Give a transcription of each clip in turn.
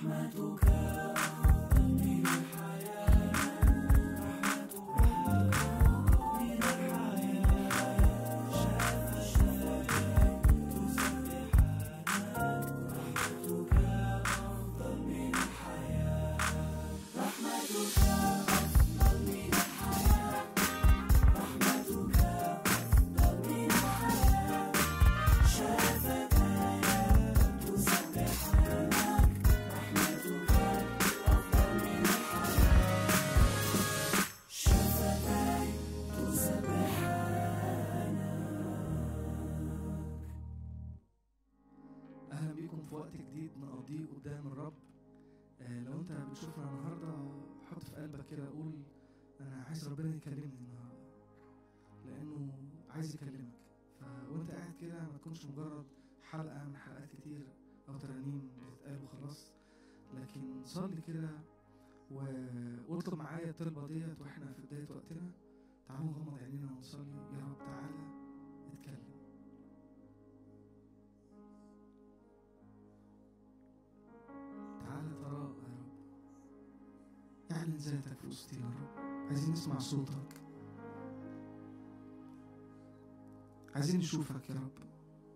نقضيه قدام الرب. لو انت بتشوفنا النهارده حط في قلبك كده، قول انا عايز ربنا يكلمني النهارده، لانه عايز يكلمك. وانت قاعد كده ما تكونش مجرد حلقه من حلقات كتير او ترانيم بتتقال وخلاص، لكن صلي كده واطلب معايا الطلبه ديت واحنا في بدايه وقتنا. تعالوا نغمض عينينا ونصلي. يا رب تعالى اتكلم، تعالى ترى يا رب، اعلن ذاتك في وسطنا يا رب. عايزين نسمع صوتك، عايزين نشوفك يا رب.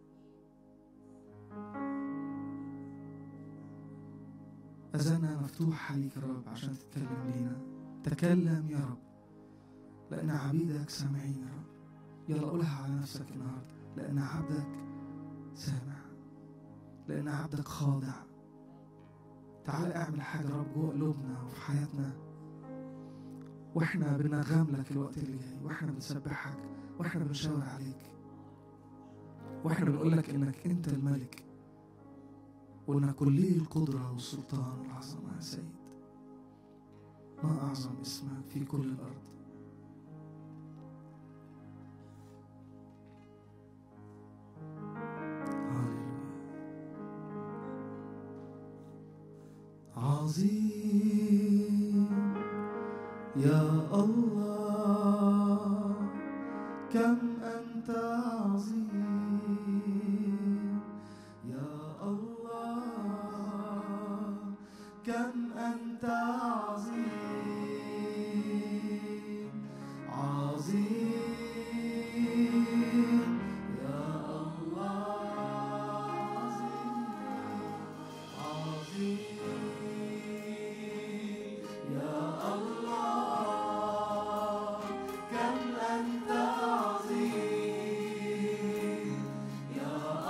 أذاننا مفتوحة ليك يا رب عشان تتكلم لينا. تكلم يا رب لأن عبيدك سامعين يا رب. يلا قولها على نفسك النهارده، لأن عبدك سامع، لأن عبدك خاضع. تعال اعمل حاجة يا رب جوه قلوبنا وفي حياتنا، واحنا بنغام لك الوقت اللي جاي، واحنا بنسبحك، واحنا بنشاور عليك، واحنا بنقول لك انك انت الملك وانك كلي القدرة والسلطان والعظمة يا سيد. ما اعظم اسمك في كل الارض. عظيم يا الله، كم أنت عظيم يا الله، كم أنت عظيم. عظيم يا الله، عظيم يا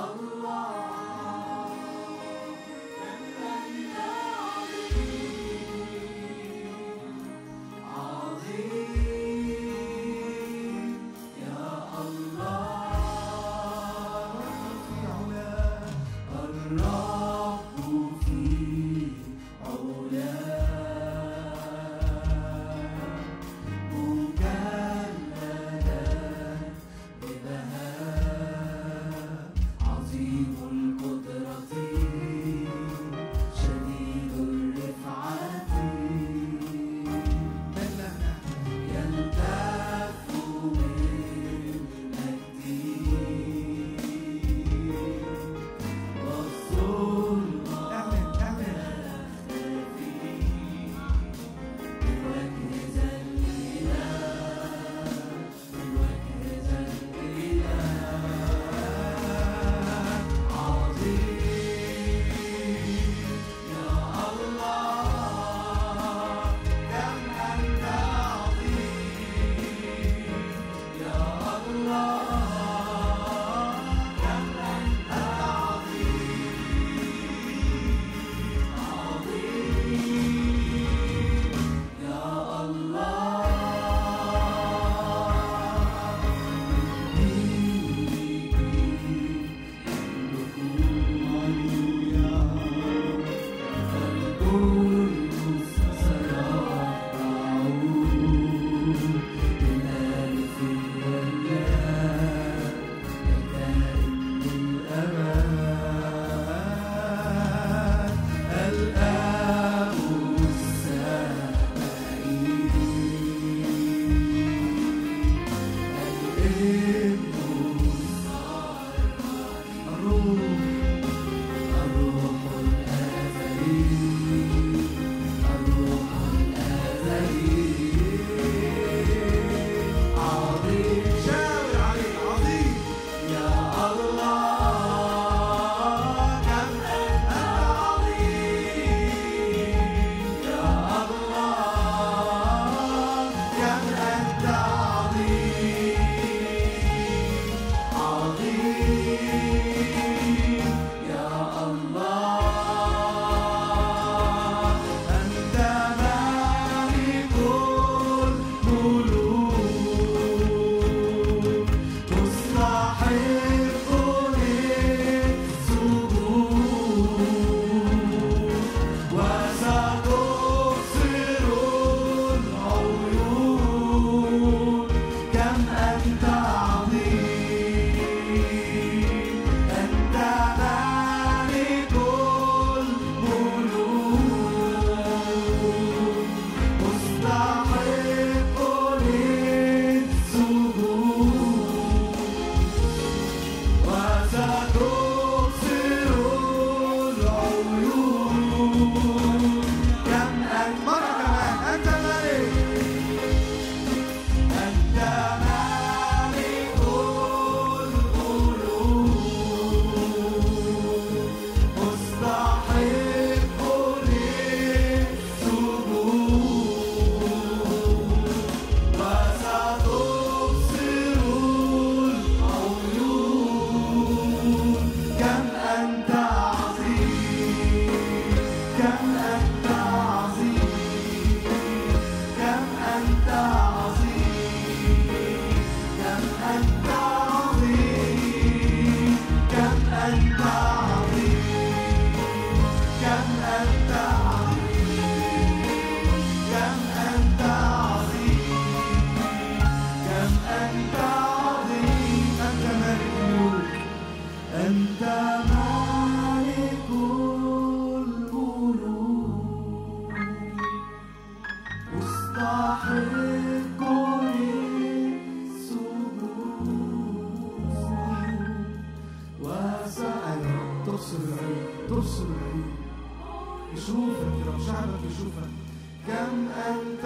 تبصر العيون، يشوفك يا رب، شعبك يشوفك. كم أنت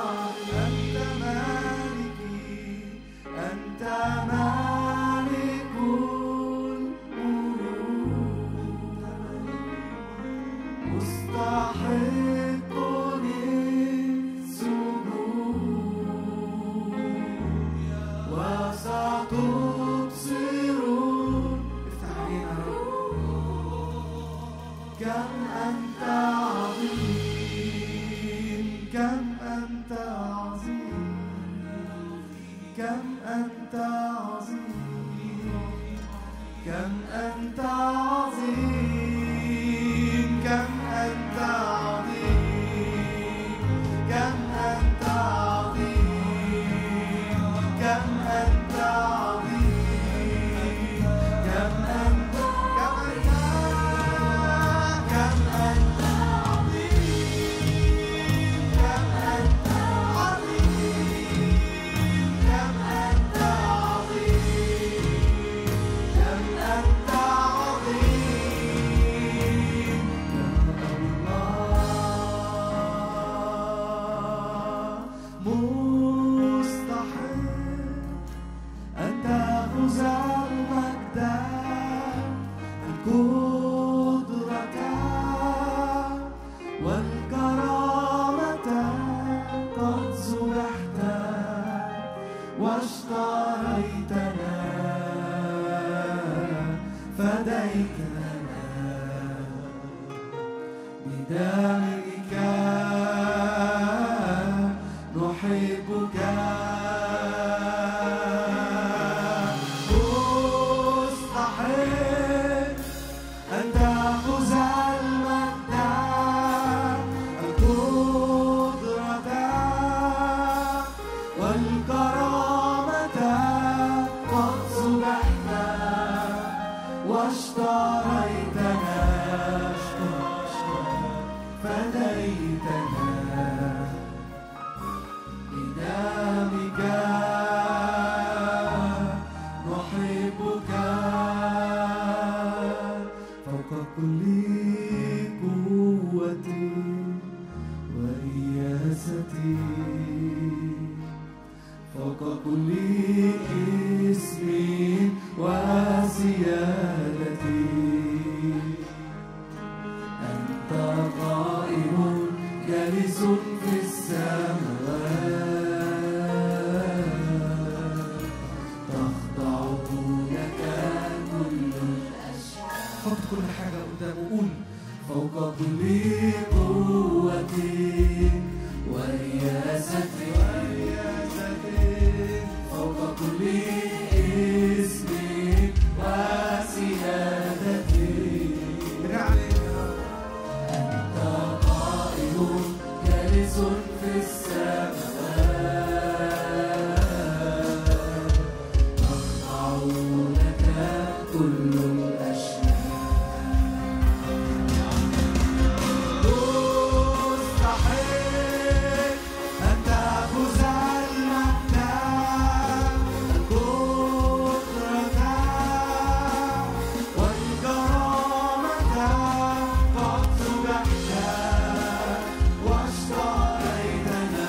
مالكي، أنت مالك الملوك، مستحق للسجود، وستبصرون. افتح عينينا يا رب. كم أنت عظيم، كم أنت عظيم، كم أنت عظيم، كم أنت عظيم، كم أنت عظيم، كم أنت عظيم، كم أنت عظيم، كم أنت، كم أنت، كم أنت عظيم، كم أنت عظيم، كم أنت عظيم، كم أنت عظيم يا الله. مستحيل أن تأخذ المجد، القدرة والكرامة، قد ذبحت واشتريتنا، فديتنا بدمك، نحبك. مستحيل أن تأخذ المجد، القدرة والكرامة، قد ذبحت واشتريتنا، فديتنا بدمك، نحبك. فوق كل قوتي ورياستي، فوق كل اسم وسيادتي، أنت قائم جالس في السماوات، تخضع لك كل الأشياء. حط كل حاجة قدام وقول فوق كل قوتي ورياستي، فوق كل اسم وسيادتي، أنت قائم جالس في السماوات، تخضع لك كل الأشياء. مستحيل أن تأخذ المجد، القدرة والكرامة، قد ذبحت واشتريتنا،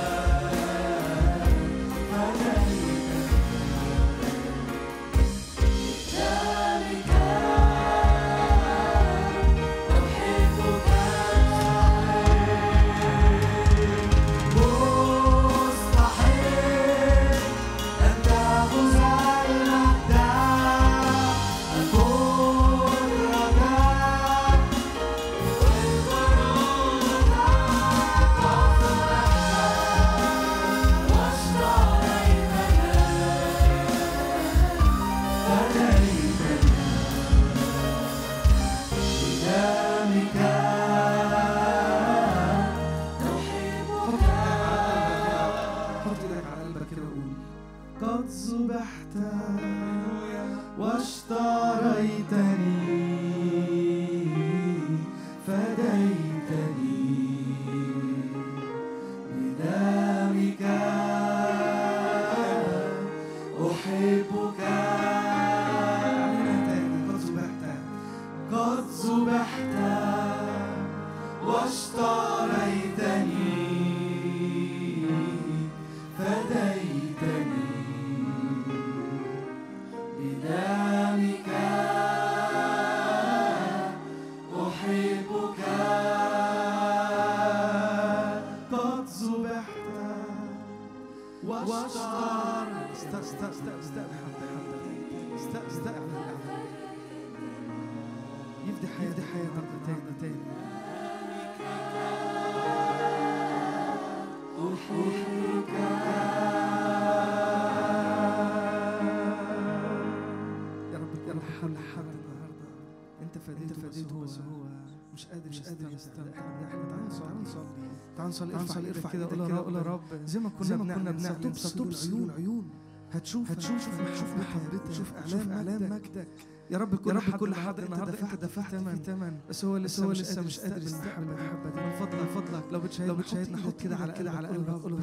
قد ذبحت واشتريتني، فديتني بدمك، أحبك. قد ذبحت يفدي حياة مرة تاني. أحبك يا رب حل حد النهارده انت فديته بس هو مش قادر يستنى. تعال نصلي ارفع كده قول يا رب زي ما كنا بنعمل تبص العيون هتشوف محبتك تشوف اعلان مجدك يا رب. كل حد النهارده انت دفعت ثمن بس هو لسه مش قادر يستحمل المحبه دي. من فضلك لو بتشاهدنا حط كده على قلبك قول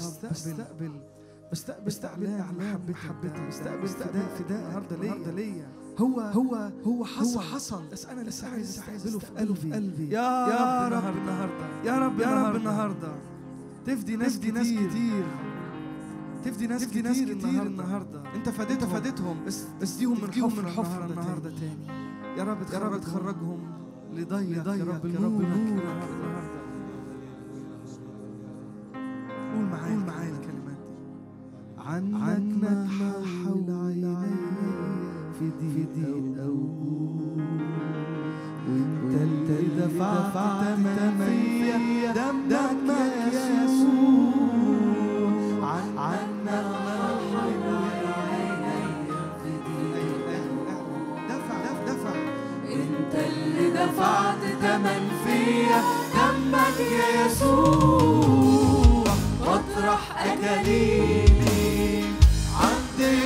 بستقبل محبتك بستقبل فداء النهارده ليا. هو حصل بس انا لسه عايز استقبله في قلبي. يا رب النهارده تفدي ناس كتير تفدي ناس كتير النهارده. انت فديتهم بس ديهم من حفرة النهارده تاني. يا رب تخرجهم لضيق يا رب نورك النهارده. قول معايا الكلمات دي. عنك ما حول عيني في ضيق أوجود وانت اللي دفعت ثمن دمك يا يسوع. عنك ما حول عيني في ضيق دفع انت اللي دفعت ثمن فيا دمك يا يسوع. واطرح أكاليلي عند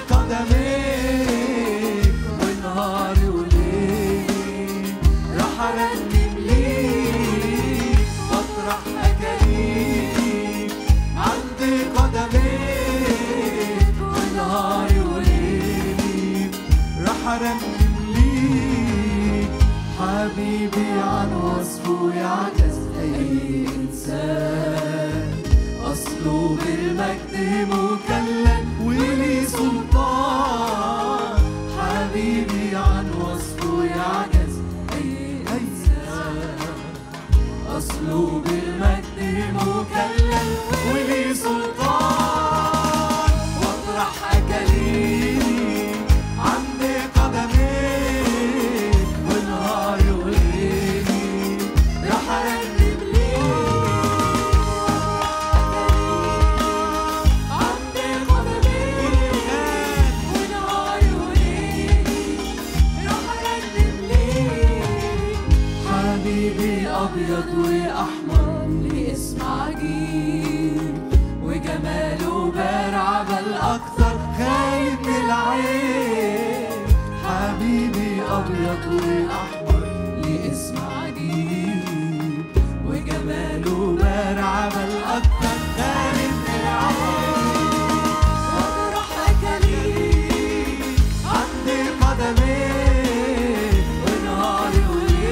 قدميك ونهاري وليلي راح أرنم ليك. واطرح أكاليلي عند قدميك ونهاري وليلي راح أرنم ليك. حبيبي عن وصفه يعجز أي إنسان أصله بالمجد مكلل ولي سلطان. حبيبي عن وصفه يعجز أي إنسان أصله بالمجد مكلل ولي سلطان. واطرح أكاليلي عند قدميك ونهاري وليلي راح أرنم ليك. أبيض وأحمر لاسم عجيب وجماله بارع بل أكثر خايف من العين. حبيبي أبيض وأحمر لاسم عجيب وجماله بارع بل أكثر خايف من العين. واطرح أكاليلي عند قدميك ونهاري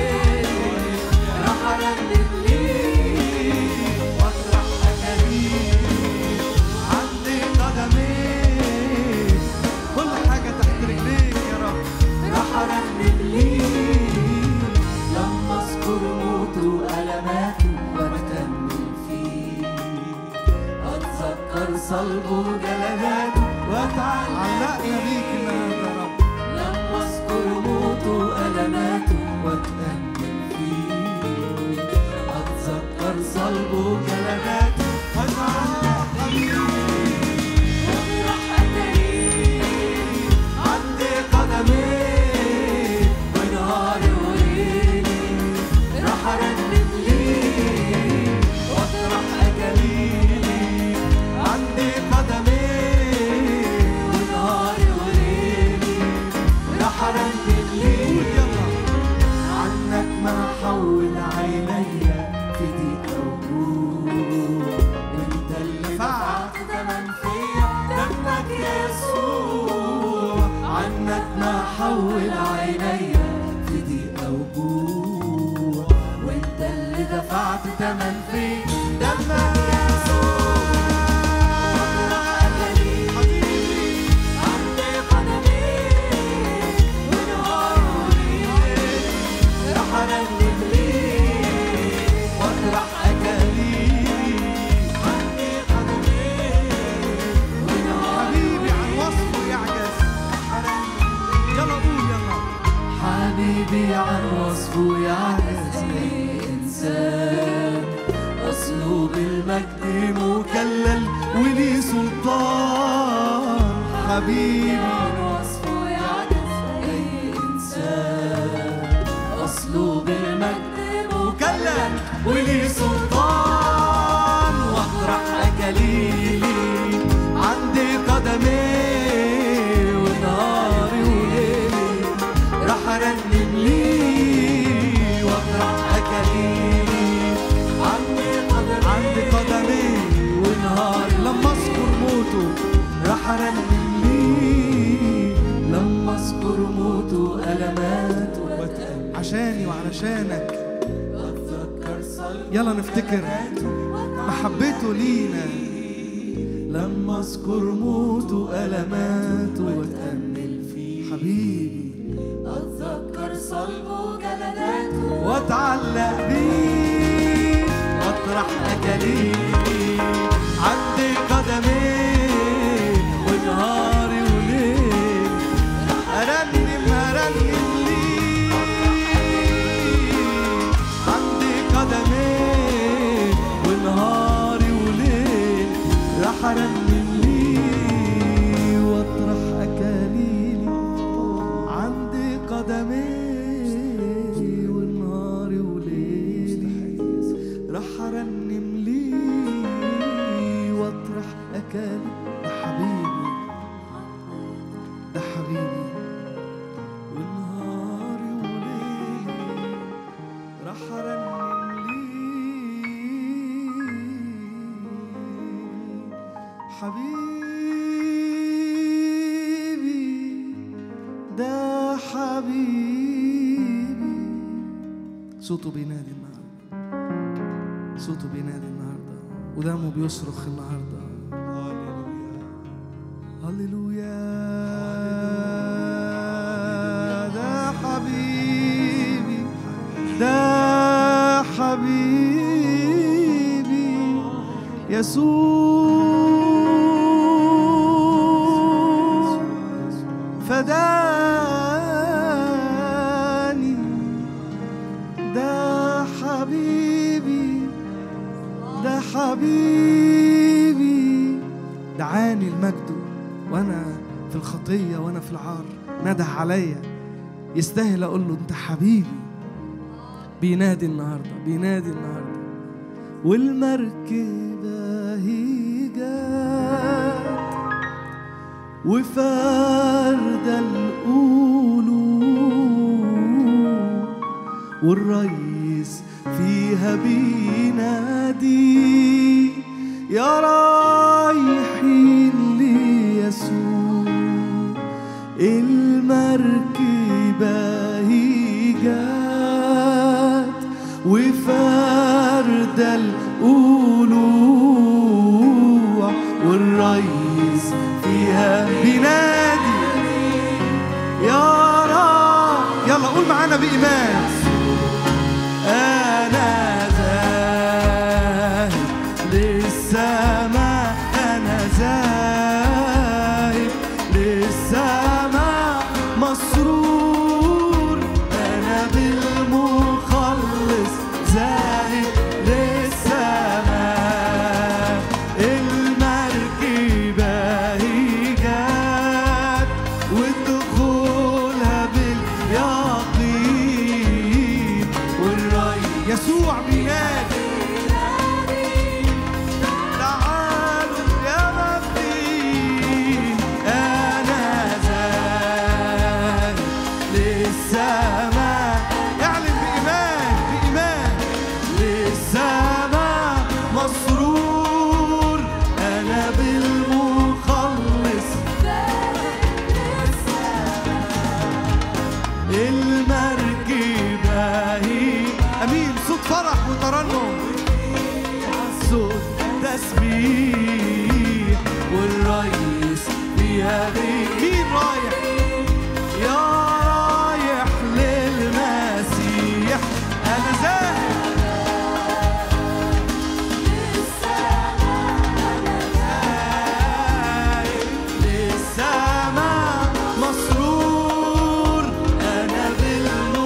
صلبه جلداته واتعلقنا بيك النهارده يا رب. لما اذكر موته وألماته واتأمل فيه اتذكر صلبه جلداته واتعلقنا بيك. واطرح أكاليلي عند قدميك ونهاري وليلي راح أرنم ليك. واطرح أكاليلي عند قدميك ونهاري وليلي راح أرنم ليك. عنك ما حول عيني في ضيق أوجود وانت اللي دفعت ثمن فيا دمك يا يسوع. عنك ما حول عيني في ضيق أوجود وانت اللي دفعت ثمن فيا دمك يا يسوع. حبيبي عند قدميك ونهاري حبيبي عن وصفه يعجز أي إنسان، أصله بالمجد مكلل وليه سلطان. حبيبي عن وصفه يعجز أي إنسان، أصله بالمجد مكلل وليه سلطان. واطرح أكاليلي عند قدميه، ونهاري وليلي راح أرنم ليه. واطرح أكاليلي عند قدميه، ونهاري لما أذكر موته راح أرنم ليه. لما أذكر موته ألماته عشاني وعلشانك، يلا نفتكر محبته لينا. لما اذكر موته ألماته واتأمل فيه، حبيبي اتذكر صلبه وجلداته واتعلق بيه. اطرح أكاليلي عند قدميه، ونهاري وليلي أرنم ليه. عند قدميه ونهاري وليلي راح أرنم ليه. واطرح أكاليلي عند قدميه، ونهاري وليلي راح أرنم ليه. واطرح أكاليلي، ده حبيبي ده حبيبي، ونهاري وليلي راح أرنم ليه. حبيبي ده حبيبي. صوته بينادي النهارده، صوته بينادي النهارده، ودمه بيصرخ النهارده. هللويا ده حبيبي، ده حبيبي يسوع فداني. ده حبيبي، ده حبيبي، دعاني المجد وانا في الخطيه وانا في العار، نده عليا، يستاهل اقول له انت حبيبي. بينادي النهارده، بينادي النهارده. والمركبه هي جات وفارده القلوب، والريس فيها بينادي يا رايحين ليسوع. المركبة هي جات وفارده القلوع، والريس فيها بينادي يا رب. يلا قول معانا بإيمان. أنا ذاهب للسماء، أنا ذاهب للسماء مسرور، أنا بالمخلص ذاهب للسماء. المركبة هي جات ودخولها باليقين، والري يسوع بينادي تعالوا يا مبدين. أنا ذاهب للسماء، اعلن بإيمان، بإيمان للسماء مسرور، أنا بالمخلص المركبة هي أمين. صوت فرح وترنم، صوت تسبيح، والريس فيها مين رايح؟ يا رايح للمسيح. أنا ذاهب للسماء مسرور، أنا بالمخلص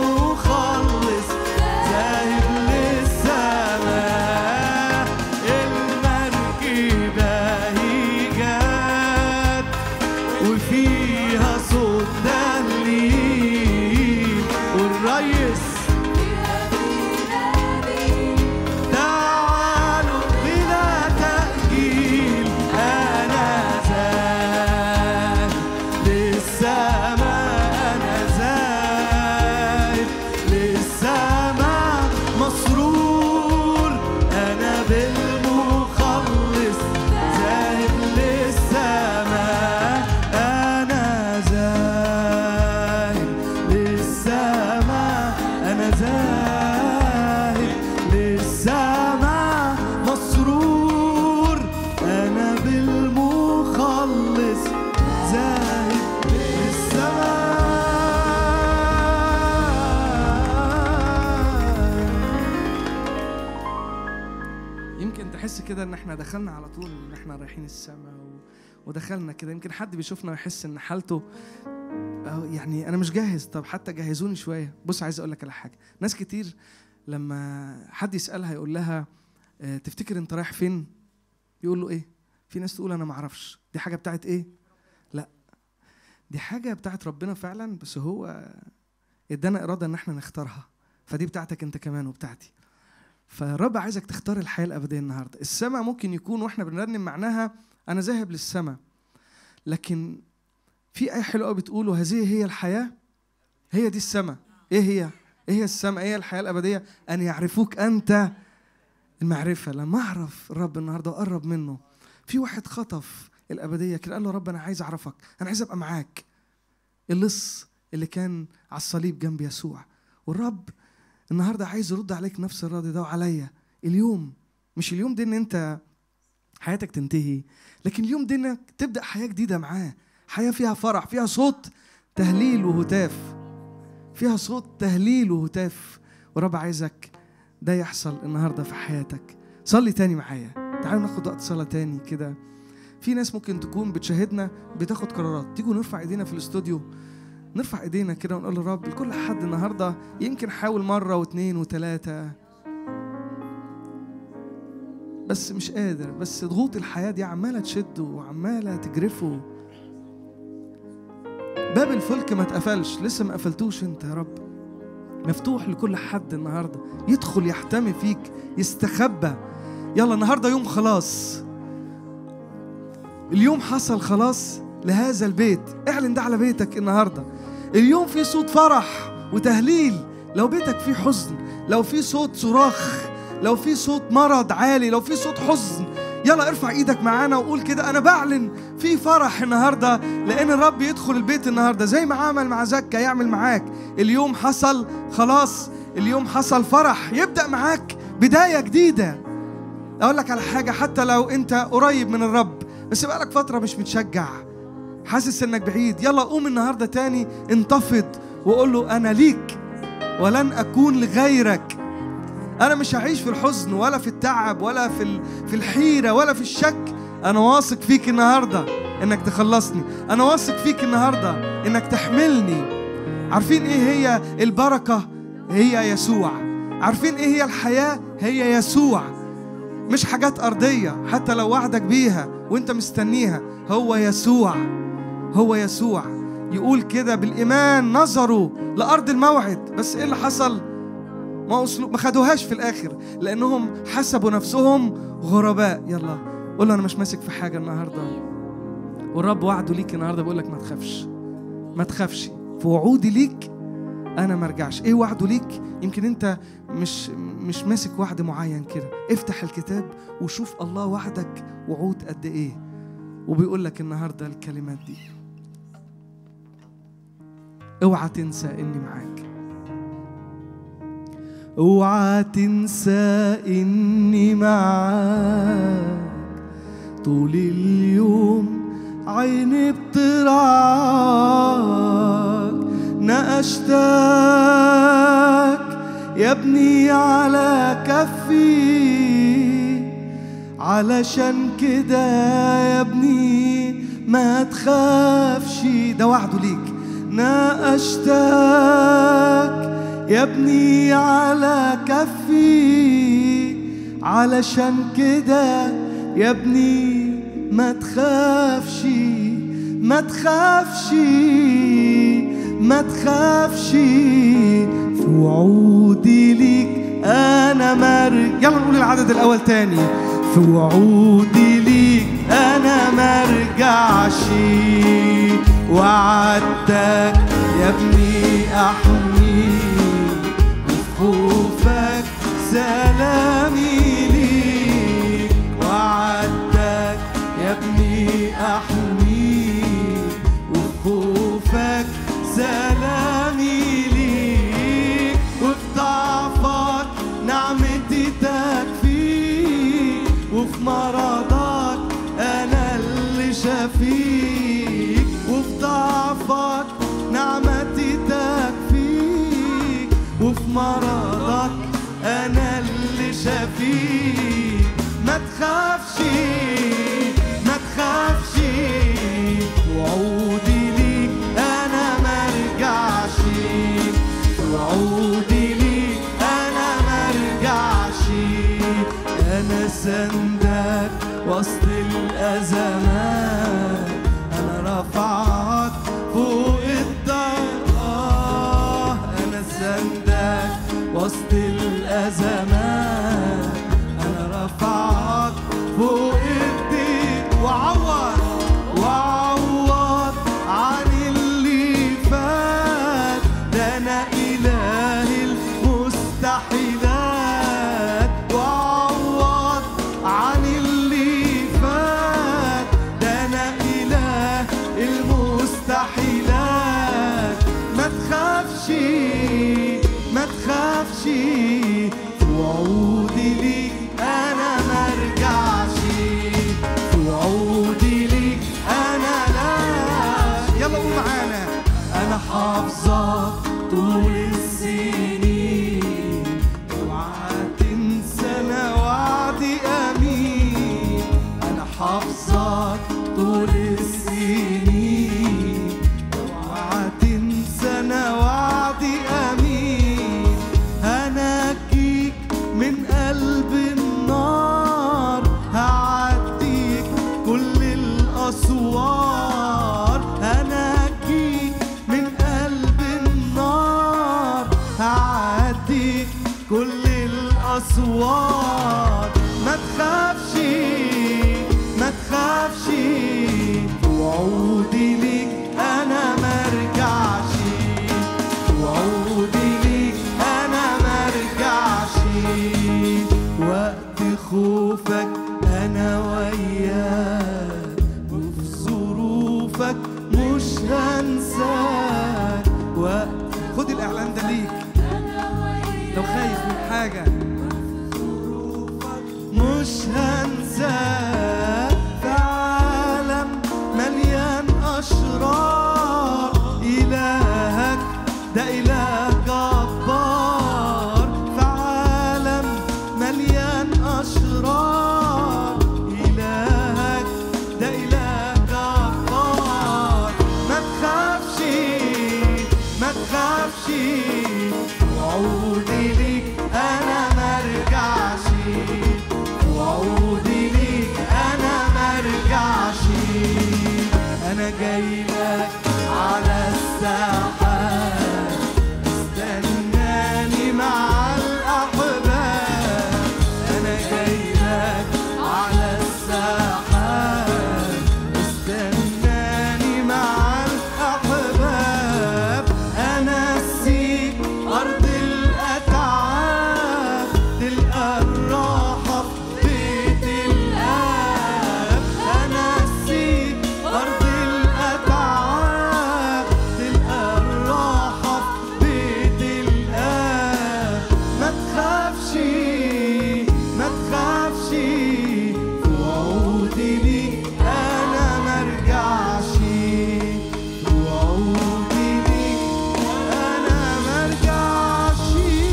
ان احنا دخلنا على طول ان احنا رايحين السماء ودخلنا كده. يمكن حد بيشوفنا ويحس ان حالته يعني انا مش جاهز. طب حتى جهزوني شويه. بص عايز اقول لك على حاجه. ناس كتير لما حد يسالها يقول لها تفتكر انت رايح فين، يقول له ايه؟ في ناس تقول انا ما اعرفش. دي حاجه بتاعت ايه؟ لا، دي حاجه بتاعت ربنا فعلا، بس هو ادانا اراده ان احنا نختارها، فدي بتاعتك انت كمان وبتاعتي. فالرب عايزك تختار الحياه الابديه النهارده. السماء ممكن يكون واحنا بنرنم معناها انا ذاهب للسماء، لكن في آية حلوة قوي بتقول وهذه هي الحياة، هي دي السماء. ايه هي؟ ايه هي السماء؟ ايه الحياة الأبدية؟ أن يعرفوك أنت المعرفة. لما أعرف الرب النهاردة وأقرب منه، في واحد خطف الأبدية كده، قال له رب أنا عايز أعرفك، أنا عايز أبقى معاك. اللص اللي كان على الصليب جنب يسوع، والرب النهاردة عايز يرد عليك نفس الرد ده وعليا اليوم. مش اليوم ده إن أنت حياتك تنتهي، لكن اليوم ده إنك تبدأ حياة جديدة معاه، حياة فيها فرح، فيها صوت تهليل وهتاف، فيها صوت تهليل وهتاف. ورب عايزك ده يحصل النهاردة في حياتك. صلي تاني معايا، تعالوا ناخد وقت صلاة تاني كده. في ناس ممكن تكون بتشاهدنا بتاخد قرارات. تيجوا نرفع ايدينا في الاستوديو، نرفع ايدينا كده ونقول للرب لكل حد النهاردة يمكن حاول مرة واثنين وثلاثة بس مش قادر، بس ضغوط الحياة دي عمالة تشده وعمالة تجرفه. باب الفلك ما اتقفلش، لسه ما قفلتوش انت يا رب، مفتوح لكل حد النهارده يدخل يحتمي فيك يستخبى. يلا النهارده يوم خلاص، اليوم حصل خلاص لهذا البيت. اعلن ده على بيتك النهارده. اليوم في صوت فرح وتهليل. لو بيتك فيه حزن، لو في صوت صراخ، لو في صوت مرض عالي، لو في صوت حزن، يلا ارفع ايدك معانا وقول كده انا بعلن في فرح النهارده، لان الرب يدخل البيت النهارده زي ما عمل مع زكا يعمل معاك. اليوم حصل خلاص، اليوم حصل فرح يبدأ معاك بداية جديدة. اقول لك على حاجة، حتى لو انت قريب من الرب بس بقالك فترة مش متشجع، حاسس انك بعيد، يلا قوم النهارده تاني انتفض وقول له انا ليك ولن اكون لغيرك. أنا مش هعيش في الحزن ولا في التعب ولا في الحيرة ولا في الشك. أنا واثق فيك النهاردة إنك تخلصني، أنا واثق فيك النهاردة إنك تحملني. عارفين إيه هي البركة؟ هي يسوع. عارفين إيه هي الحياة؟ هي يسوع. مش حاجات أرضية حتى لو وعدك بيها وإنت مستنيها. هو يسوع، هو يسوع. يقول كده بالإيمان نظروا لأرض الموعد، بس إيه اللي حصل؟ ما خدوهاش في الآخر لأنهم حسبوا نفسهم غرباء. يلا قول له أنا مش ماسك في حاجة النهاردة، والرب وعده ليك النهاردة بيقول لك ما تخافش، ما تخافش، في وعودي ليك أنا ما ارجعش. إيه وعده ليك؟ يمكن أنت مش ماسك وعد معين كده. افتح الكتاب وشوف الله وعدك وعود قد إيه، وبيقول لك النهاردة الكلمات دي. اوعى تنسى إني معاك، اوعى تنسى إني معاك طول اليوم. عيني بترعاك، نقشتك يا ابني على كفي، علشان كده يا ابني ما تخافش. ده وعده ليك. نقشتك يا ابني على كفي، علشان كده يا ابني ما تخافش، ما تخافش، ما تخافش. في وعودي ليك أنا يلا نقول العدد الأول تاني. في وعودي ليك أنا مرجعش، وعدتك يا ابني أحميك، وخوفك سلامي ليك. وعدتك يا ابني أحميك، وخوفك سلامي ليك. وفي ضعفك نعمتي تكفيك، وفي مرضك أنا اللي شفيك. وفي ضعفك نعمتي تكفيك، وفي مرضك أنا اللي شفيك. ما ما تخافش ما تخافش، وعودي ليك أنا مرجعش، وعودي ليك أنا مرجعش. أنا سندك وسط الأزمات، أنا رفعك فوق الضيقة. أنا سندك وسط الأزمات، أنا رفعك فوق الضيق. وعوض عن اللي فات، ده أنا إله المستحيلات. وعوض عن اللي فات، ده أنا إله المستحيلات. ما تخافش ما تخافش، وعودي ليك أنا مرجعش، وعودي ليك أنا لا. يلا قول معانا. أنا حافظك طول السنين، اوعى تنسى أنا وعدي أمين. أنا حافظك طول السنين، اوعى تنسى أنا وعدي أمين. هنجيك من قلب النار، هعديك كل الأسوار. هنجيك من قلب النار، هعديك كل الأسوار. ما تخافش ما تخافش، وعودي ليك أنا مرجعش، وعودي ليك أنا مرجعش. وقت خوفك أنا وياك، وفي ظروفك مش هنساك. خد الإعلان ده ليك لو خايف من حاجة. مش هنساك في عالم مليان أشرار، إلهك ده إله جبار. في عالم مليان أشرار، إلهك ده إله جبار. ما تخافش ما تخافش، وعودي ليك أنا مرجعش، وعودي ليك أنا مرجعش. أنا جاي لك على الساحات، استناني مع الأحباب. أنا جاي لك على الساحات، استناني مع الأحباب. أنا أسيك أرض الأتعاب، تلقى الراحة في بيت الآب. أنا أسيك أرض الأتعاب، تلقى الراحة في بيت الآب. ما تخافش ما تخافش، وعودي ليك أنا مرجعش، وعودي ليك أنا مرجعش.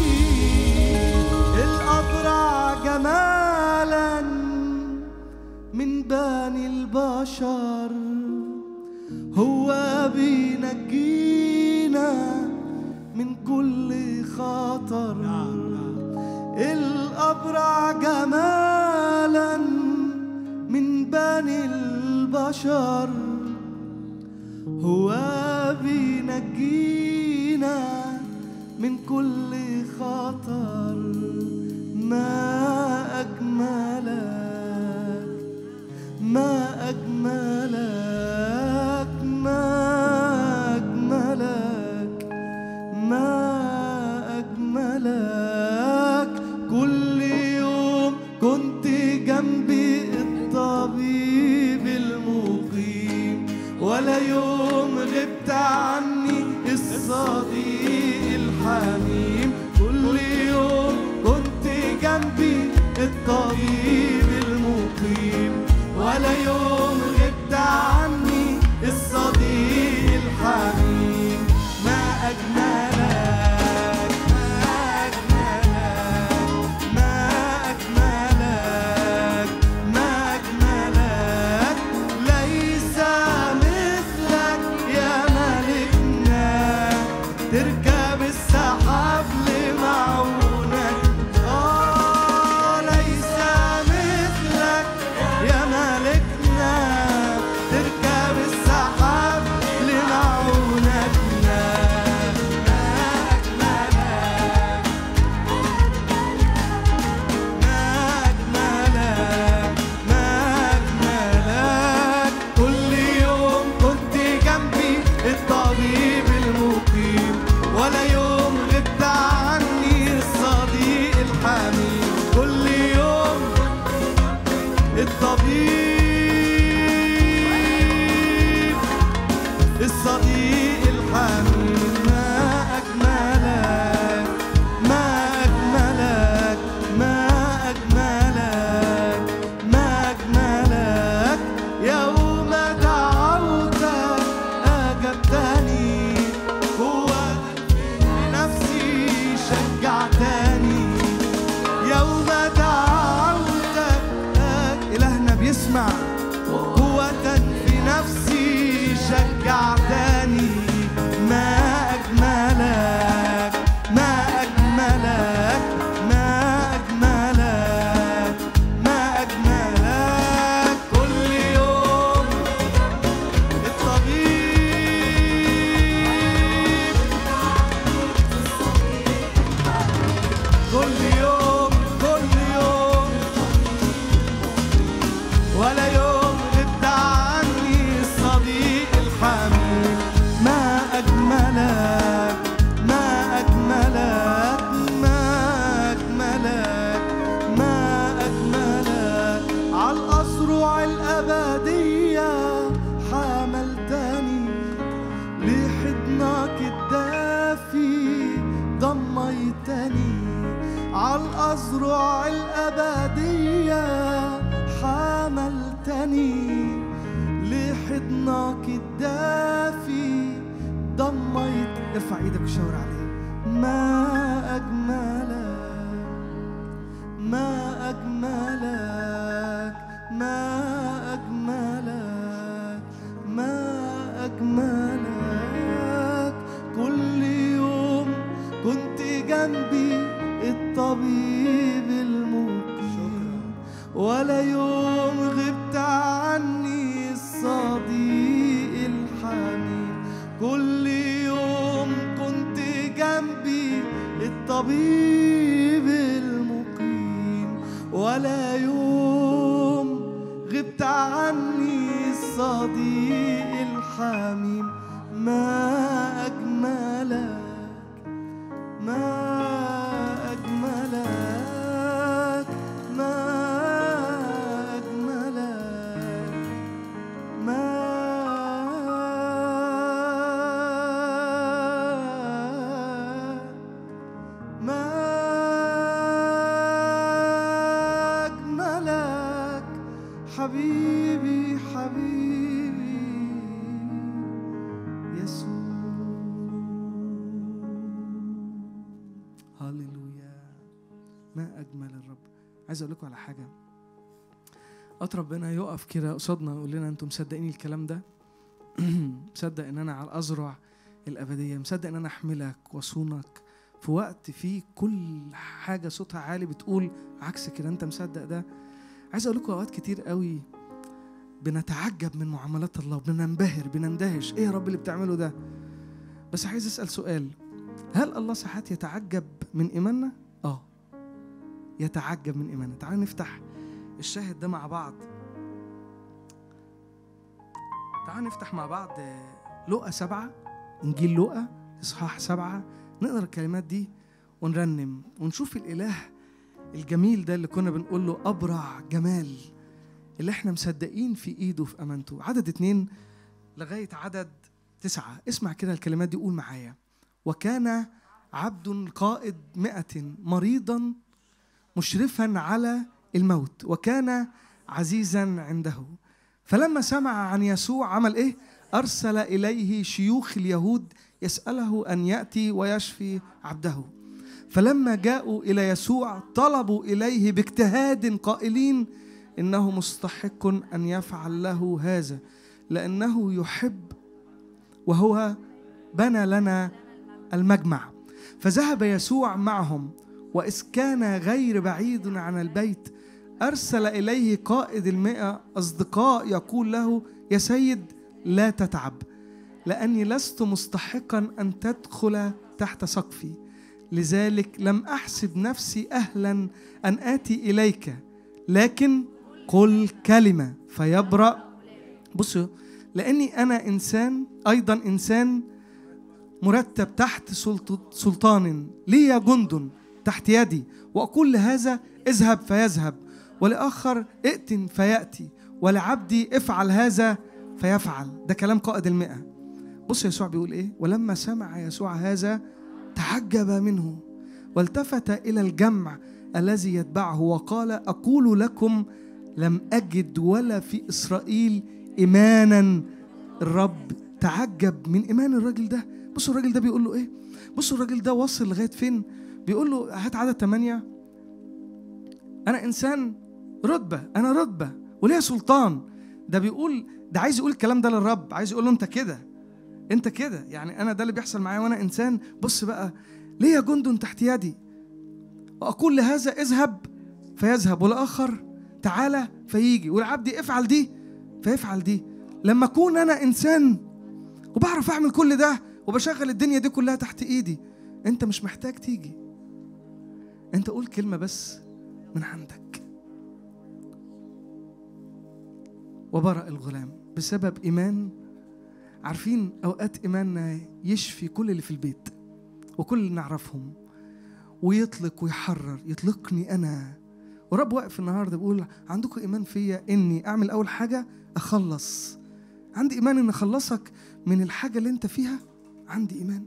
الأبرع جمالا من بني البشر، هو بينجينا من كل خطر. الأبرع جمالا من بني البشر، هو بينجينا من كل خطر. ما أجملك ما أجملك ما أجملك ما أجملك. كل يوم كنت جنبي الطبيب المقيم، ولا يوم غبت عني الصديق الحميم. كل يوم كنت جنبي الطبيب المقيم، ولا يوم غبت عني الصديق الحميم. ما أجملك ما أجملك ما أجملك تركب السحاب لمعونك. ليس مثلك يا ملكنا، تركب السحاب لمعونتنا. ما أجملك، ما أجملك، ما أجملك. كل يوم كنت جنبي الطبيب المقيم، ولا يوم غبت عني الصديق الحميم. كل يوم الطبيب الصديق الحميم. ما أجملك، ما أجملك، ما أجملك، ما أجملك. يوم دعوتك أجبتني، قوتك في نفسي شجعتني. يوم دعوتك إلهنا بيسمع، قوة في نفسي شجعتني. ما أجملك، ما أجملك، ما أجملك، ما أجملك. كل يوم الطبيب كل يوم، كل يوم، ولا يوم غبت عني الصديق الحميم. ما أجملك، ما أجملك، ما أجملك، ما أجملك. عالأذرع الأبدية حملتني، لحضنك الدافي ضميتني. عالأذرع الأبدية حملتني، لحضنك الدافي ضميت. ارفع ايدك وشاور عليه. ما أجملك، ما أجملك، ما أجملك، ما أجملك. كل يوم كنت جنبي الطبيب المقيم، ولا يوم غبت عني الصديق الحميم. كل يوم كنت جنبي الطبيب المقيم، ولا يوم غبت عني الصديق الحميم. ما أجملك، ما أجملك، ما أجملك، ما أجملك. حبيبي حبيبي يسوع. هاليلويا. ما أجمل الرب. عايز أقول لكم على حاجة. ربنا يقف كده قصادنا ويقول لنا أنتم مصدقين الكلام ده؟ مصدق إن أنا على الأذرع الأبدية؟ مصدق إن أنا أحملك وأصونك في وقت فيه كل حاجة صوتها عالي بتقول عكس كده؟ أنت مصدق ده؟ عايز أقول لكم أوقات كتير قوي بنتعجب من معاملات الله، بننبهر بنندهش. إيه يا رب اللي بتعمله ده؟ بس عايز أسأل سؤال، هل الله ساعات يتعجب من إيماننا؟ يتعجب من إيماننا. تعالوا نفتح الشاهد ده مع بعض. تعالوا نفتح مع بعض لوقا 7، إنجيل لوقا إصحاح 7. نقرأ الكلمات دي ونرنم ونشوف الإله الجميل ده اللي كنا بنقول له أبرع جمال، اللي احنا مصدقين في إيده في أمانته. عدد 2 لغاية عدد 9. اسمع كده الكلمات دي، قول معايا. وكان عبد قائد 100 مريضا مشرفا على الموت، وكان عزيزا عنده. فلما سمع عن يسوع عمل إيه؟ أرسل إليه شيوخ اليهود يسأله أن يأتي ويشفي عبده. فلما جاءوا إلى يسوع طلبوا إليه باجتهاد قائلين إنه مستحق أن يفعل له هذا، لأنه يحب وهو بنى لنا المجمع. فذهب يسوع معهم، وإذ كان غير بعيد عن البيت أرسل إليه قائد 100 أصدقاء يقول له: يا سيد لا تتعب، لأني لست مستحقا أن تدخل تحت سقفي، لذلك لم أحسب نفسي أهلا أن آتي إليك، لكن قل كلمة فيبرأ. بصوا، لأني أنا إنسان أيضا إنسان مرتب تحت سلطان، لي جند تحت يدي، وأقول لهذا اذهب فيذهب، ولآخر ائت فيأتي، ولعبدي افعل هذا فيفعل. ده كلام قائد 100. بص يسوع بيقول إيه: ولما سمع يسوع هذا تعجب منه، والتفت إلى الجمع الذي يتبعه وقال: أقول لكم لم أجد ولا في إسرائيل إيمانا. الرب تعجب من إيمان الراجل ده. بصوا الراجل ده بيقول له إيه؟ بصوا الراجل ده وصل لغاية فين؟ بيقول له هات عدد 8: أنا إنسان رتبة، أنا رتبة وليا سلطان. ده بيقول، ده عايز يقول الكلام ده للرب، عايز يقول له أنت كده، أنت كده، يعني أنا ده اللي بيحصل معايا وأنا إنسان. بص بقى، ليا جند تحت يدي، وأقول لهذا اذهب فيذهب، والآخر تعالى فيجي، والعبدي افعل دي فيفعل دي. لما أكون أنا إنسان وبعرف أعمل كل ده وبشغل الدنيا دي كلها تحت إيدي، أنت مش محتاج تيجي، أنت قول كلمة بس من عندك. وبرأ الغلام بسبب إيمان. عارفين أوقات إيماننا يشفي كل اللي في البيت وكل اللي نعرفهم، ويطلق ويحرر. يطلقني أنا. ورب واقف النهاردة بيقول: عندكم إيمان فيا إني أعمل أول حاجة أخلص؟ عندي إيمان إن أخلصك من الحاجة اللي أنت فيها؟ عندي إيمان.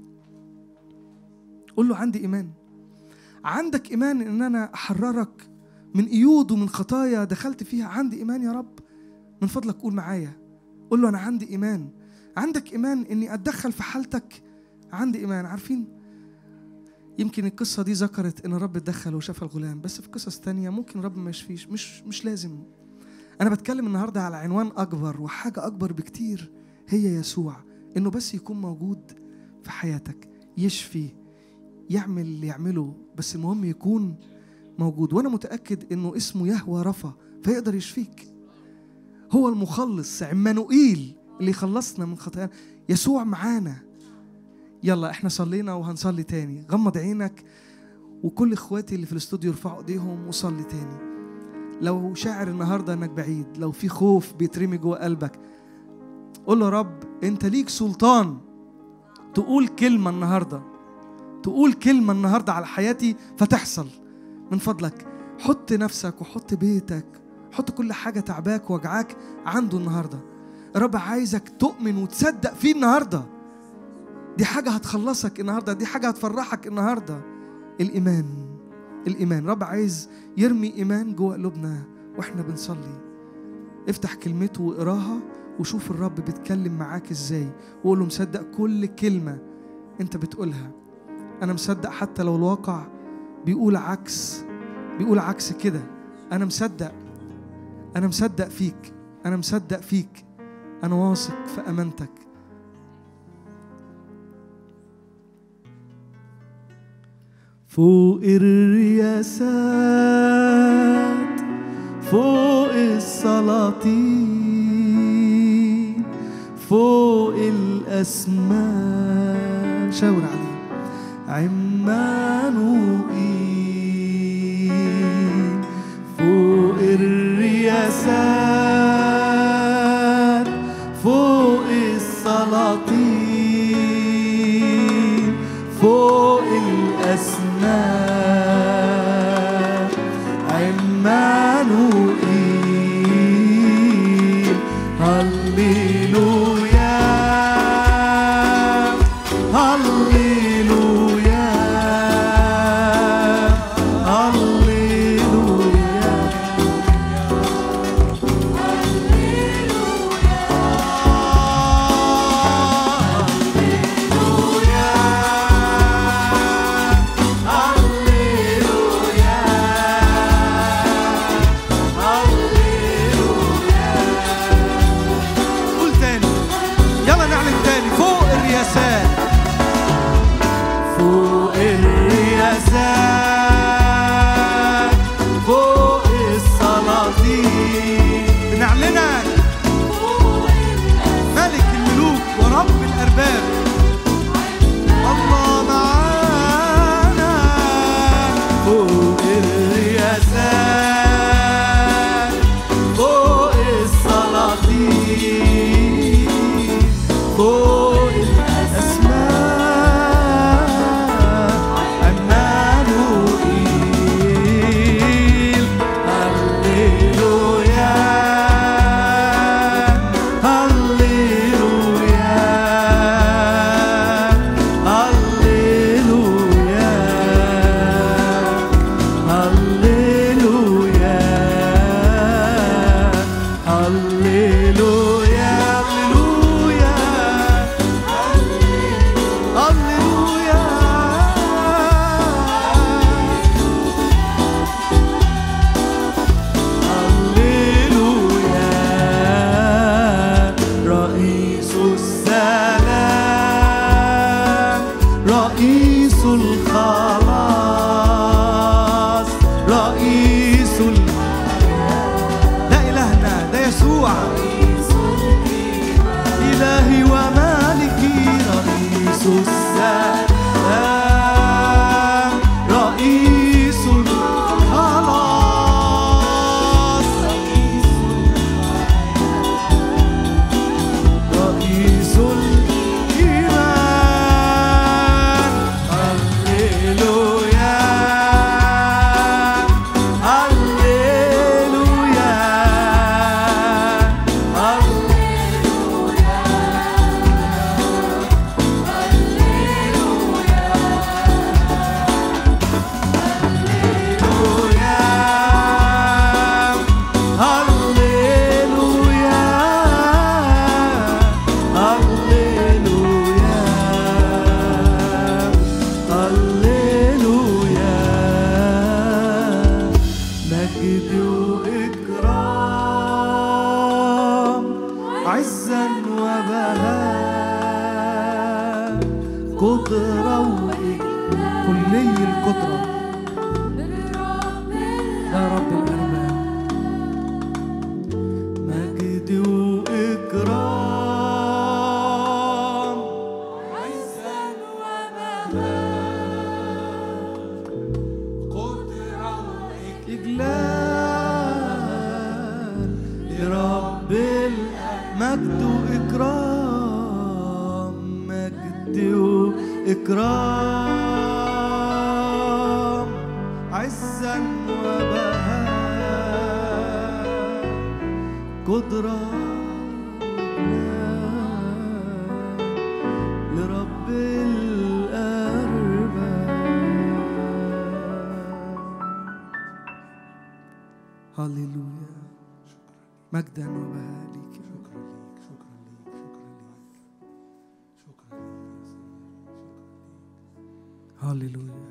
قول له عندي إيمان. عندك إيمان إن أنا أحررك من قيود ومن خطايا دخلت فيها؟ عندي إيمان يا رب. من فضلك قول معايا، قول له أنا عندي إيمان. عندك إيمان إني أتدخل في حالتك؟ عندي إيمان. عارفين يمكن القصة دي ذكرت إن الرب اتدخل وشفى الغلام، بس في قصص تانية ممكن الرب ما يشفيش. مش لازم. أنا بتكلم النهاردة على عنوان أكبر وحاجة أكبر بكتير، هي يسوع. إنه بس يكون موجود في حياتك، يشفي، يعمل اللي يعمله، بس المهم يكون موجود. وأنا متأكد إنه اسمه يهوه رفا، فيقدر يشفيك. هو المخلص عمانوئيل اللي خلصنا من خطايانا. يسوع معانا. يلا احنا صلينا وهنصلي تاني. غمض عينك، وكل اخواتي اللي في الاستوديو يرفعوا ايديهم وصلي تاني. لو شاعر النهارده انك بعيد، لو في خوف بيترمي جوه قلبك، قول له: رب انت ليك سلطان تقول كلمة النهارده، تقول كلمة النهارده على حياتي فتحصل. من فضلك حط نفسك وحط بيتك، حط كل حاجة تعباك وجعاك عنده النهارده. رب عايزك تؤمن وتصدق فيه النهارده. دي حاجة هتخلصك النهاردة، دي حاجة هتفرحك النهاردة. الإيمان، الإيمان. رب عايز يرمي إيمان جوه قلوبنا وإحنا بنصلي. افتح كلمته وقراها وشوف الرب بيتكلم معاك إزاي، وقول له مصدق كل كلمة أنت بتقولها. أنا مصدق حتى لو الواقع بيقول عكس كده. أنا مصدق فيك، أنا مصدق فيك، أنا واثق في أمانتك. فوق الرياسات، فوق السلاطين، فوق الأسماء، شاور عليه، عمانوئيل. فوق الرياسات، فوق السلاطين، فوق الأسماء، عمانوئيل. هللويا، هللويا، هللويا، هللويا. رئيس الخلاص، رئيس ده إلهنا، ده يسوع إلهي ومالكي، رئيس السلام، رئيس الخلاص، رئيس الإيمان. هللويا هللويا قدرة كلي القدرة يا رب الأرباب، مجد وإكرام، عزا وبهاء، قدرة وإجلال لرب المجد وإكرام، مجد إكرام، عزا وبهاء، قدرة لرب الأرباب. هللويا، مجدا وبهاء ليك. هللويا.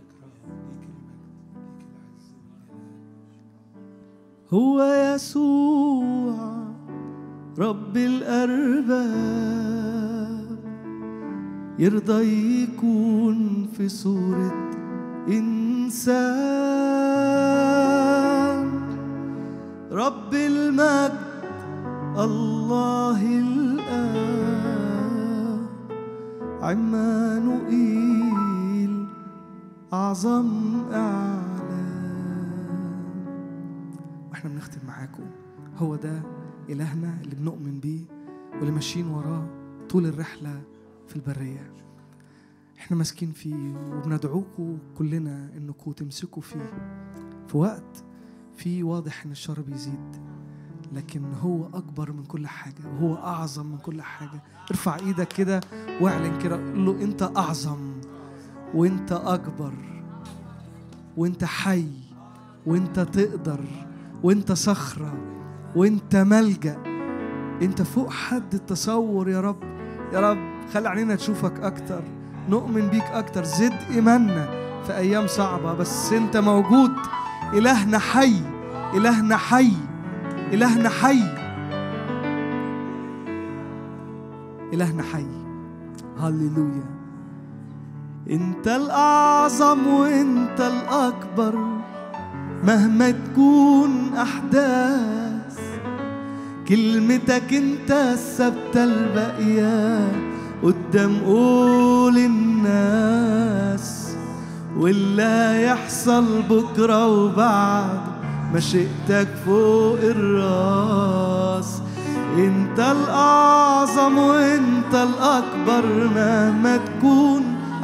هو يسوع رب الأرباب، يرضى يكون في صورة إنسان، رب المجد الله الآب، عمانوئيل أعظم أعلام. وإحنا بنختم معاكم، هو ده إلهنا اللي بنؤمن بيه واللي ماشيين وراه طول الرحلة في البرية. إحنا ماسكين فيه وبندعوكم كلنا إنكم تمسكوا فيه في وقت فيه واضح إن الشر بيزيد، لكن هو أكبر من كل حاجة وهو أعظم من كل حاجة. ارفع إيدك كده واعلن كده، قل له أنت أعظم وأنت أكبر وأنت حي وأنت تقدر وأنت صخرة وأنت ملجأ، أنت فوق حد التصور يا رب. يا رب خلي علينا تشوفك أكتر، نؤمن بيك أكتر، زد إيماننا في أيام صعبة، بس أنت موجود. إلهنا حي، إلهنا حي، إلهنا حي، إلهنا حي. هللويا. أنت الأعظم وأنت الأكبر، مهما تكون أحداث كلمتك أنت الثابتة الباقية قدام قول الناس، واللي هيحصل بكرة وبعد مشيئتك فوق الراس. انت الأعظم وانت الأكبر، مهما تكون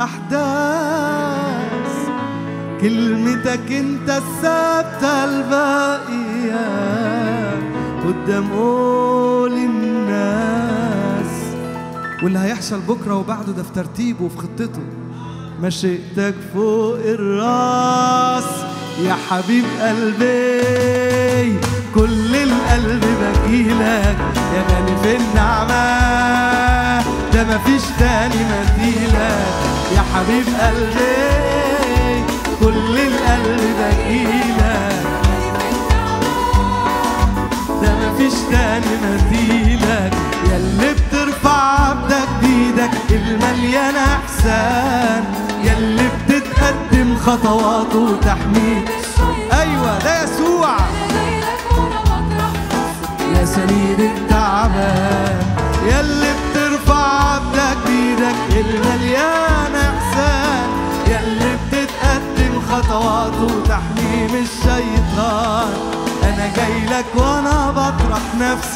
أحداث كلمتك انت الثابتة الباقية قدام قول الناس، واللي هيحصل بكرة وبعده ده في ترتيبه وفي خطته. مشيئتك فوق الراس يا حبيب قلبي، كل القلب بجيلك يا غالي في النعمة، ده مفيش تاني مثيلك يا حبيب قلبي، كل القلب بجيلك، ده مفيش تاني مثيلك، ياللي بترفع عبدك بيدك المليانة إحسان خطواته تحميك. أيوة ده يسوع يا سنيد التعبان، ياللي بترفع عبدك بيدك المليان إحسان، ياللي بتتقدم خطواته تحميم الشيطان. أنا جاي لك وأنا بطرح نفسي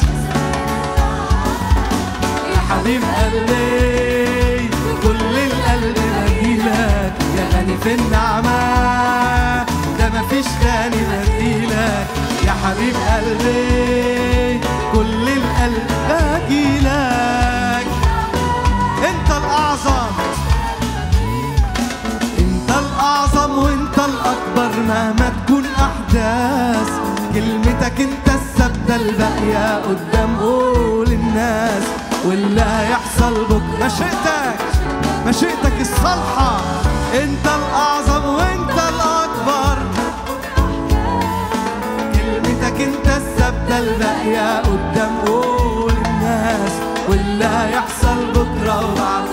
يا حبيب قلبي، كل القلب بجيلك يا غني في النعمة، ده مفيش تاني بديلك يا حبيب قلبي، كل القلب بجيلك. انت الأعظم، انت الأعظم وانت الأكبر مهما تكون أحداث، كلمتك انت الثابتة الباقية قدام قول الناس، واللي هيحصل بكرة مشيئتك الصالحة. انت الأعظم وانت الأكبر، كلمتك انت الثابتة الباقية قدام قول الناس، واللي هيحصل بكرة وبعد.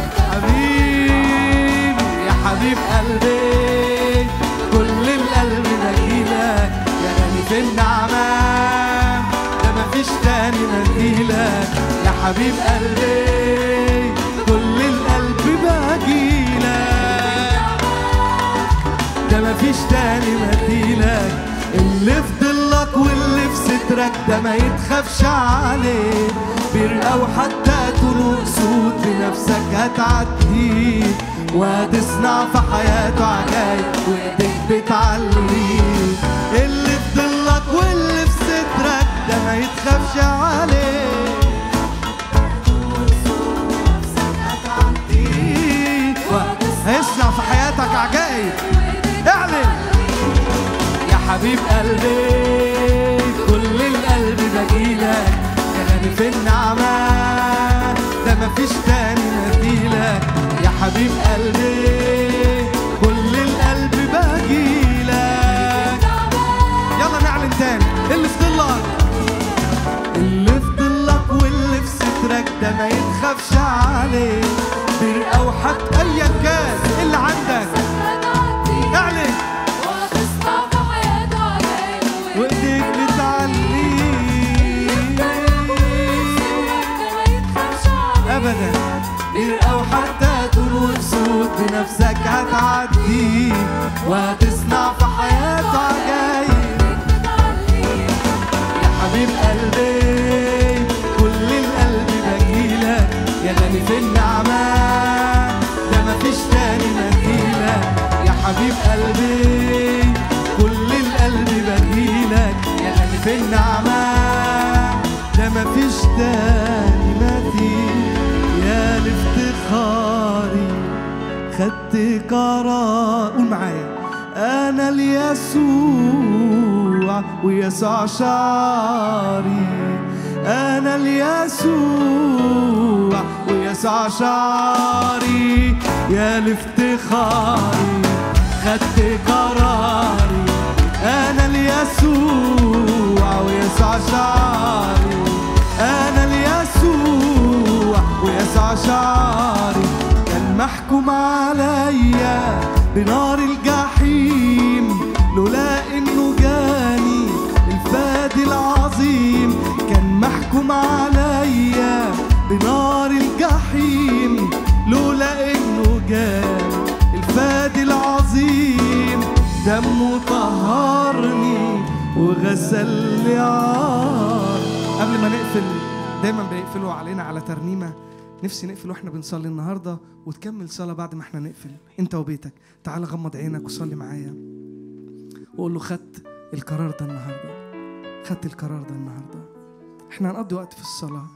حبيبي يا حبيب قلبي، كل القلب بجيلك يا غني في النعمة، ده مفيش تاني بديلك يا حبيب قلبي، كل القلب بجيلك، ده مفيش تاني بديلك. اللي في ضلك واللي في سترك ده ما يتخافش عليه، بيرقوا حتى طول أسود بنفسك هتعدي، وهتصنع في حياته عجايب وايديك بتعليه. اللي في ضلك واللي في سترك ده ما يتخافش عليه، هيصنع في حياتك عجائب. اعلن يا حبيب قلبي، كل القلب بجيلك يا غني في النعمة، ده مفيش تاني مثيلك يا حبيب قلبي، كل القلب بجيلك. يلا نعلن تاني. اللي في ضلك، اللي في ضلك واللي في سترك ده ما يتخافش عليه، بيرقوا حتى أيا كان اللي عندك. اعلن وايديك بتعليه ابدا، بيرقوا حتى طول سود بنفسك هتعدي، وهتصنع في حياته عجايب يا حبيب قلبي، كل القلب بجيلك يا غني في النعمة، ده مفيش تاني مثيلك يا حبيب قلبي، كل القلب بجيلك يا غني في النعمة، ده مفيش تاني مثيل. يا لافتخاري خدت قرار، قول معايا، أنا اليسوع ويسوع شعري، أنا اليسوع ويسوع شعري. يا لافتخاري خدت قراري، أنا اليسوع ويسوع شعري، أنا اليسوع ويسوع شعري. كان محكوم عليا بنار الجحيم، لولا إنه جاني الفادي العظيم. كان محكوم عليا بنار الجحيم، لولا إنه جاني الفادي العظيم. دمه طهرني وغسل لي عار. قبل ما نقفل، دايما بيقفلوا علينا على ترنيمة، نفسي نقفل واحنا بنصلي النهارده، وتكمل صلاة بعد ما احنا نقفل انت وبيتك. تعال غمض عينك وصلي معايا وقول له خدت القرار ده النهارده، خدت القرار ده النهارده. احنا هنقضي وقت في الصلاة.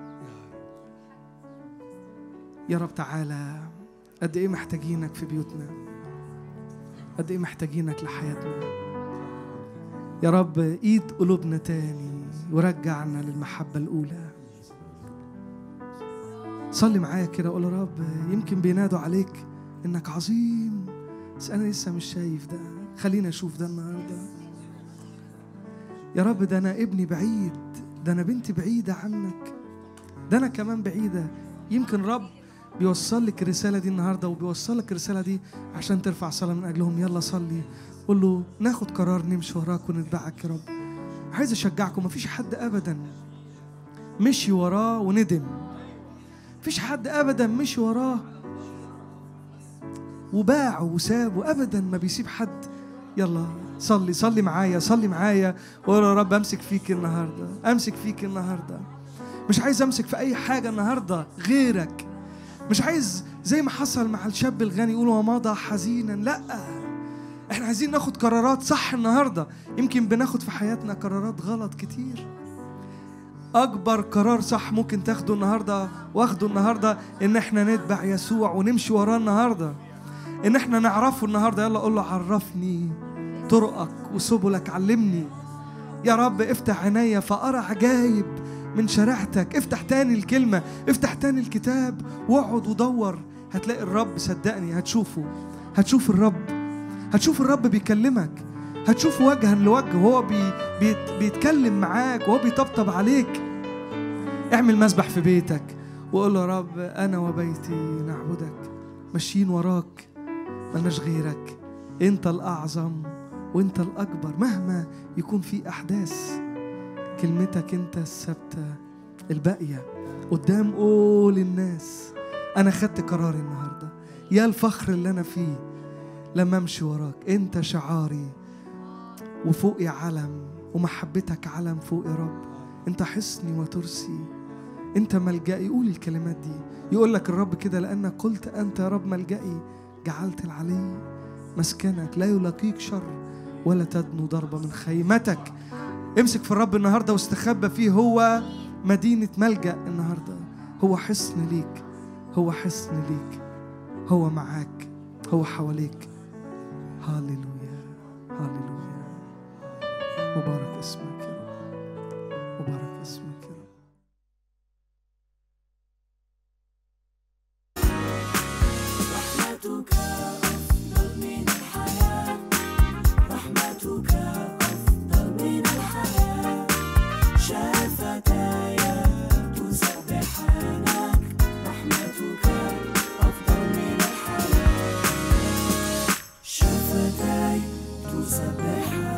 يا رب تعالى، قد ايه محتاجينك في بيوتنا، قد ايه محتاجينك لحياتنا. يا رب ايد قلوبنا تاني ورجعنا للمحبة الأولى. صلي معايا كده، قول يا رب يمكن بينادوا عليك إنك عظيم، بس أنا لسه مش شايف ده، خلينا أشوف ده النهاردة. يا رب ده أنا ابني بعيد، ده أنا بنتي بعيدة عنك، ده أنا كمان بعيدة. يمكن رب بيوصل لك الرسالة دي النهاردة، وبيوصل لك الرسالة دي عشان ترفع صلاة من أجلهم. يلا صلي، قول له ناخد قرار نمشي وراك ونتبعك يا رب. عايز أشجعكم، مفيش حد أبدا مشي وراه وندم. مفيش حد أبدا مشي وراه وباعه وسابه، أبدا ما بيسيب حد. يلا صلي، صلي معايا، صلي معايا وقول يا رب أمسك فيك النهاردة، أمسك فيك النهاردة. مش عايز أمسك في أي حاجة النهاردة غيرك. مش عايز زي ما حصل مع الشاب الغني يقول ومضى حزينا. لا، احنا عايزين ناخد قرارات صح النهاردة. يمكن بناخد في حياتنا قرارات غلط كتير. أكبر قرار صح ممكن تاخده النهاردة واخده النهاردة إن احنا نتبع يسوع ونمشي وراه النهاردة، إن احنا نعرفه النهاردة. يلا قول له عرفني طرقك وسبلك، علمني يا رب، افتح عينيا فأرى عجائب من شريعتك. افتح تاني الكلمة، افتح تاني الكتاب واقعد ودور، هتلاقي الرب. صدقني هتشوفه، هتشوف الرب، هتشوف الرب بيكلمك، هتشوف وجها لوجه وهو بيتكلم معاك وهو بيطبطب عليك. اعمل مسبح في بيتك وقول له يا رب أنا وبيتي نعبدك، ماشيين وراك، ملناش غيرك. انت الأعظم وانت الأكبر. مهما يكون في أحداث، كلمتك انت الثابتة الباقية قدام كل الناس. أنا خدت قراري النهاردة، يا الفخر اللي أنا فيه لما أمشي وراك. انت شعاري وفوقي علم، ومحبتك علم فوق يا رب. انت حصني وترسي، انت ملجئي. قول الكلمات دي، يقول لك الرب كده لأنك قلت أنت يا رب ملجئي، جعلت العلي مسكنك، لا يلاقيك شر ولا تدنو ضربة من خيمتك. امسك في الرب النهاردة واستخبى فيه. هو مدينة ملجأ النهاردة، هو حصن ليك، هو حصن ليك، هو معاك، هو حواليك. هاليلويا، هاليلويا. مبارك اسمك يا رب، مبارك اسمك يا رب. رحمتك أفضل من الحياة، رحمتك أفضل من الحياة، شفتاي تسبحانك، رحمتك أفضل من الحياة، شفتاي تسبحانك.